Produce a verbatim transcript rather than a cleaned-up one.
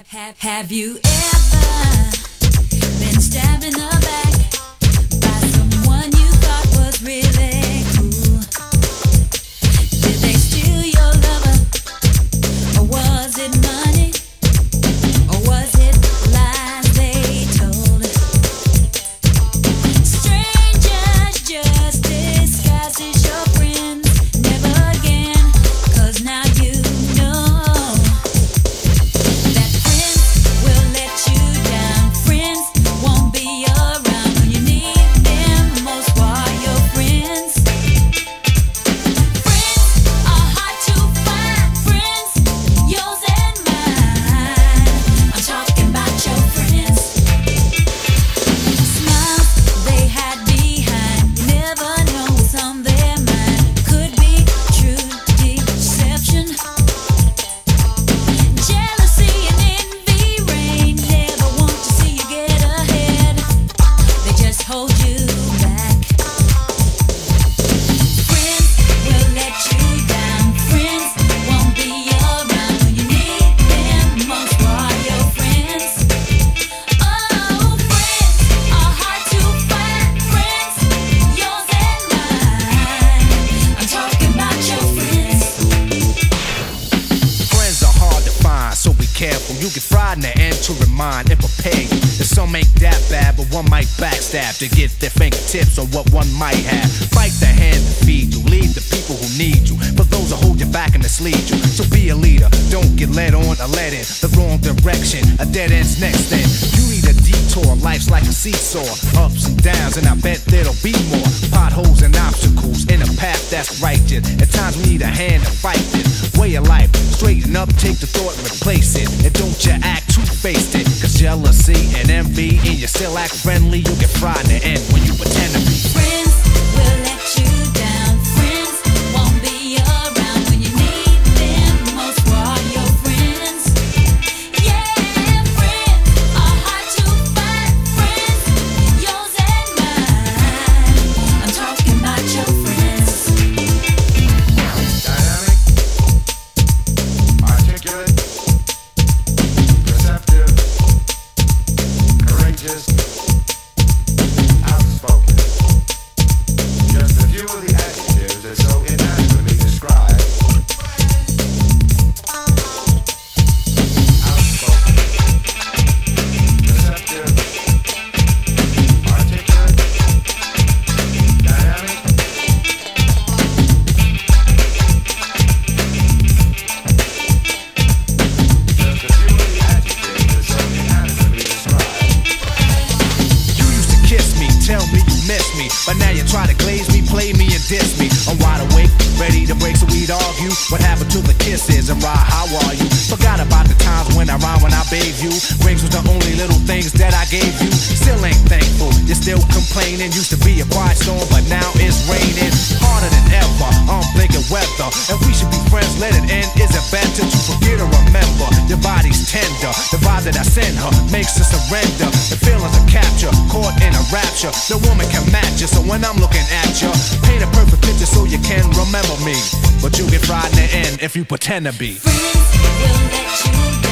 Have, have you ever been stabbed in the back by someone you thought was really cool? Did they steal your lover? Or was it money? Or was it lies they told? Strangers just disguised as your friends. Never again, 'cause now you know that friends will let you down. Friends won't be around when you need them most while you're friends. Friends are hard to find. Friends, yours and mine. I'm talking about your friends. Smiles they hide behind. You never know what's on their mind. Could be true deception. Jealousy and envy reign. Never want to see you get ahead. They just hold you back. Friends will let you down. Friends won't be around when you need them most while you're friends. Oh, friends are hard to find. Friends, yours and mine. I'm talking about your friends. Friends are hard to find, so be careful. You get fried in the end to remind and prepare you that some ain't that bad, but one might backstab to get their fingertips on what one might have. Fight the hand that feed you, lead the people who need you, for those who hold you back and mislead you. So be a leader, don't get led on or led in the wrong direction. A dead end's next end. You need a detour, life's like a seesaw, ups and downs, and I bet there'll be more potholes and obstacles in a path that's righteous. At times we need a hand to fight this way of life. Straighten up, take the thought and replace it. And don't you act two-faced it, 'cause jealousy and envy, and you still act friendly, you'll get fried in the end when you pretend to be. Friends will let you down. Friends won't be around when you need them most while you're friends. Yeah, friends are hard to find. Friends, yours and mine. I'm talking about your friends. Dynamic, articulate, perceptive, courageous, outspoken. Just a few of the adjectives that so inadequately describe. Outspoken, perceptive, articulate, dynamic. Just a few of the adjectives that so inadequately describe. You used to kiss me, tell me you miss me, but now you try to glaze me, play me and diss me. I'm wide awake, ready to break so we'd argue. What happened to the kisses and ride, how are you? Forgot about the times when I rhymed when I bathed you. Rings was the only little things that I gave you. Still ain't thankful, you're still complaining. Used to be a quiet storm, but now it's raining. Harder than ever, I'm thinking weather. If we should be friends, let it end. Is it better to forget or remember? Your body's tender, the vibe that I send her makes her surrender. The feelings are capture, caught in a rapture. No woman can match you, so when I'm looking at you, paint a perfect picture so you can remember me. But you get fried in the end if you pretend to be. Friends will let you down.